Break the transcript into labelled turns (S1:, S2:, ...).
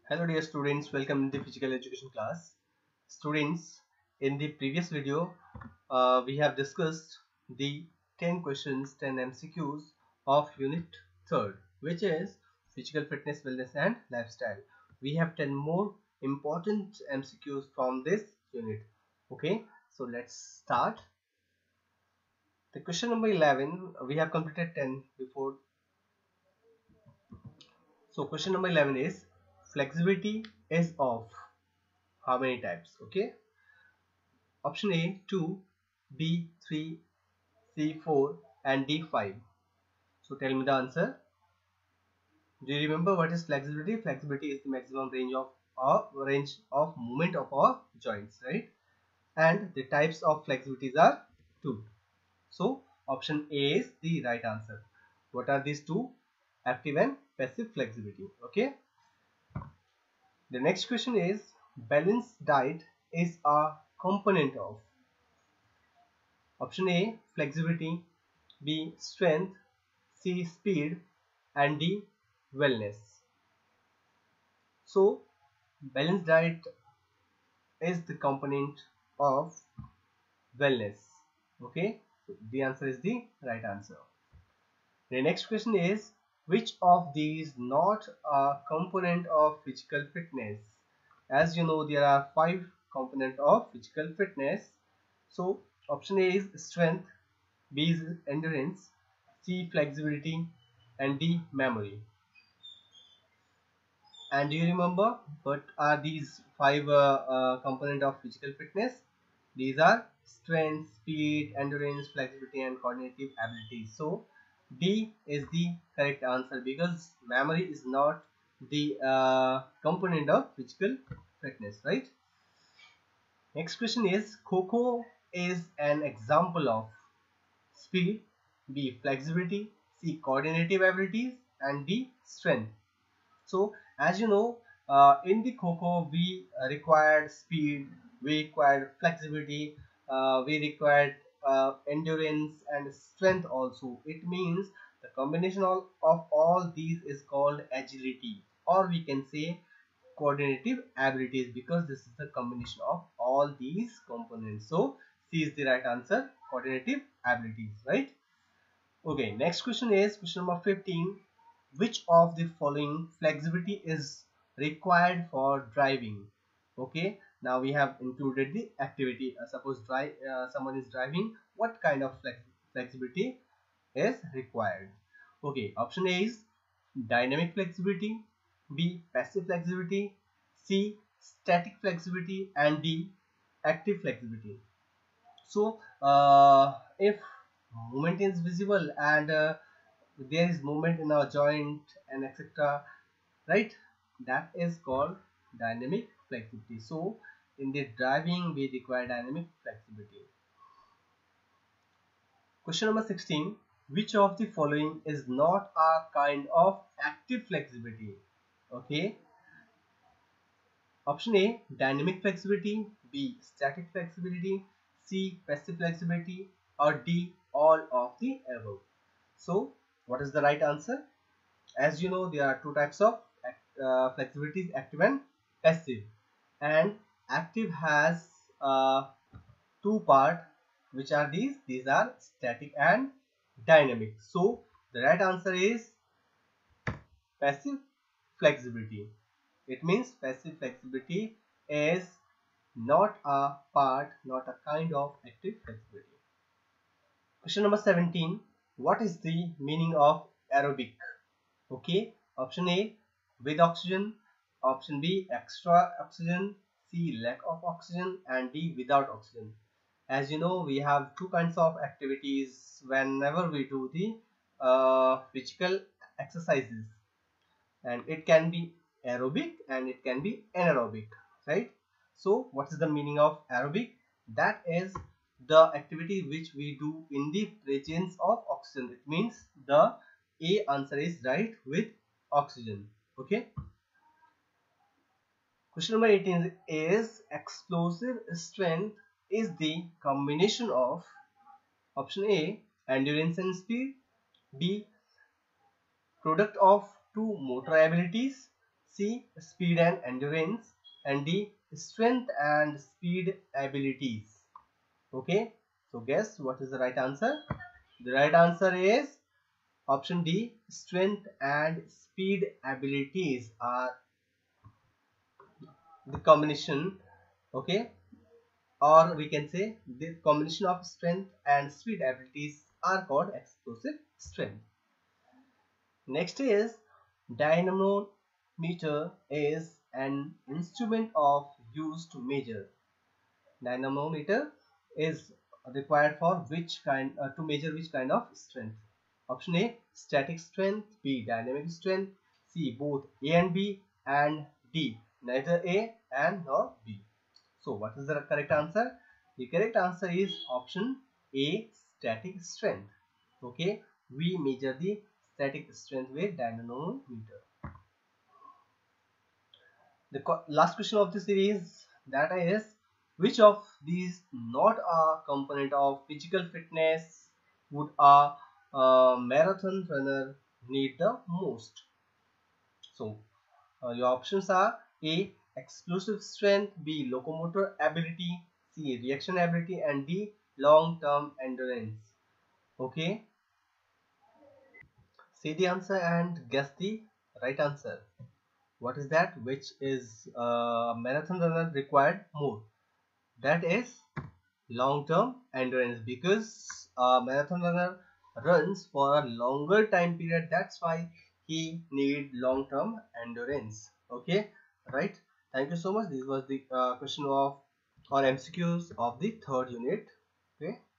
S1: Hello dear students, welcome to the physical education class. Students, in the previous video, we have discussed the 10 questions, 10 MCQs of unit 3rd, which is physical fitness, wellness and lifestyle. We have 10 more important MCQs from this unit. Okay, so let's start. The question number 11, we have completed 10 before. So question number 11 is flexibility is of how many types? Okay. Option A 2, B 3, C 4 and D 5. So tell me the answer. Do you remember what is flexibility? Flexibility is the maximum range of movement of our joints, right? And the types of flexibilities are two. So option A is the right answer. What are these two? Active and passive flexibility. Okay. The next question is balanced diet is a component of option A flexibility, B strength, C speed and D wellness. So balanced diet is the component of wellness. Okay, so the answer is the right answer. The next question is which of these not a component of physical fitness? As you know, there are 5 components of physical fitness. So option A is strength, B is endurance, C flexibility and D memory. And do you remember what are these 5 components of physical fitness? These are strength, speed, endurance, flexibility and cognitive abilities. So D is the correct answer because memory is not the component of physical fitness, right? Next question is Kho is an example of speed, B flexibility, C coordinative abilities and D strength. So as you know, in the Kho we required speed, we required flexibility, we required endurance and strength also. It means the combination of all these is called agility, or we can say coordinative abilities, because this is the combination of all these components. So C is the right answer, coordinative abilities, right? Okay, next question is question number 15. Which of the following flexibility is required for driving? Okay, now we have included the activity. Suppose someone is driving, what kind of flexibility is required? Okay, option A is dynamic flexibility, B passive flexibility, C static flexibility and D active flexibility. So if movement is visible and there is movement in our joint and etc, right, that is called dynamic flexibility. So in the driving we require dynamic flexibility. Question number 16. Which of the following is not a kind of active flexibility? Okay, option A dynamic flexibility, B static flexibility, C passive flexibility or D all of the above. So what is the right answer? As you know, there are two types of flexibilities, active and passive. And active has two part, which are these are static and dynamic. So the right answer is passive flexibility. It means passive flexibility is not a part, not a kind of active flexibility. Question number 17. What is the meaning of aerobic? Okay, option A with oxygen, option B extra oxygen, C lack of oxygen and D without oxygen. As you know, we have two kinds of activities whenever we do the physical exercises, and it can be aerobic and it can be anaerobic, right? So what is the meaning of aerobic? That is the activity which we do in the presence of oxygen. It means the A answer is right with oxygen. Okay, question number 18 is explosive strength is the combination of option A endurance and speed, B product of two motor abilities, C. Speed and endurance, and D. Strength and speed abilities. Okay, so guess what is the right answer? The right answer is option D. Strength and speed abilities are the combination. Okay, or we can say the combination of strength and speed abilities are called explosive strength. Next is dynamometer is an instrument of use to measure. Dynamometer is required for which kind to measure which kind of strength? Option A static strength, B dynamic strength, C both A and B, and D neither A and nor B. So what is the correct answer? The correct answer is option A static strength. Okay, we measure the static strength with dynamometer. The last question of the series, that is, which of these not a component of physical fitness would a marathon runner need the most? So your options are A explosive strength, B locomotor ability, C reaction ability, and D long term endurance. Okay, see the answer and guess the right answer. What is that? Which is a marathon runner required more? That is long term endurance, because a marathon runner runs for a longer time period. That's why he need long term endurance. Okay, right? Thank you so much. This was the question of or MCQs of the third unit. Okay.